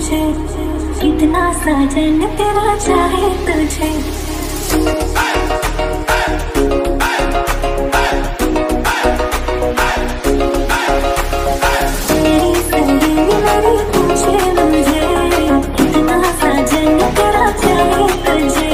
मुझे, कितना साजन तेरा चाहे तुझे। तेरी सहेली मेरी पूछे मुझे, कितना साजन तेरा चाहे तुझे।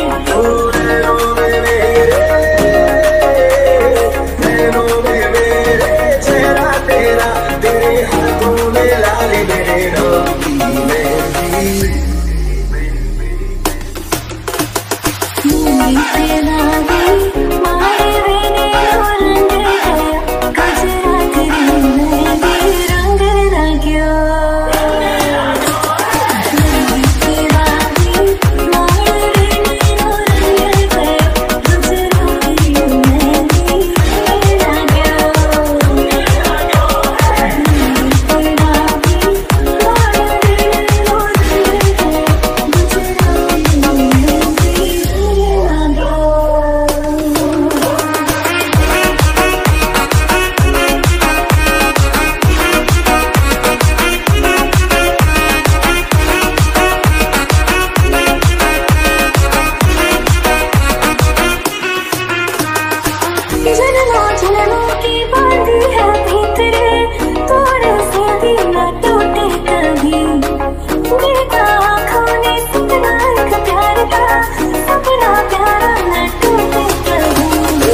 जन्मों की बांधी है भीतरे, तोड़े से दिल न टूटे कभी। देखा आँखों ने सपना एक प्यार का, सपना प्यारा न टूटे कभी।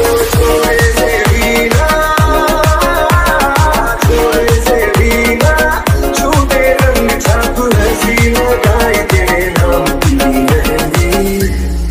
छूटे रंग छाप हंसी लगाए तेरे नाम की मेहंदी।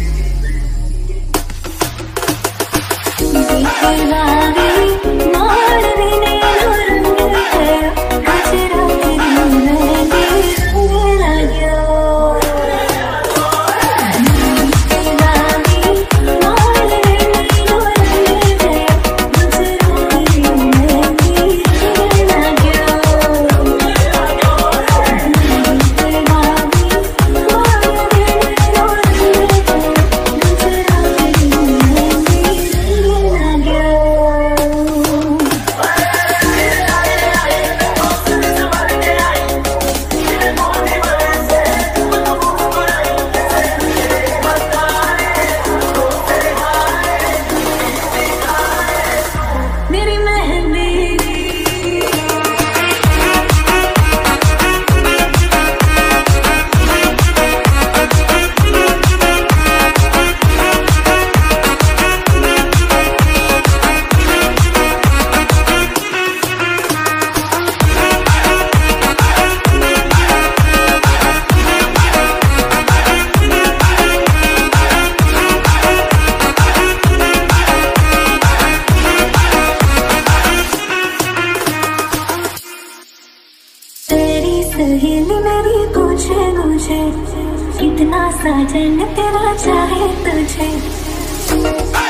सहेली मेरी पूछे मुझे, कितना साजन तेरा चाहे तुझे।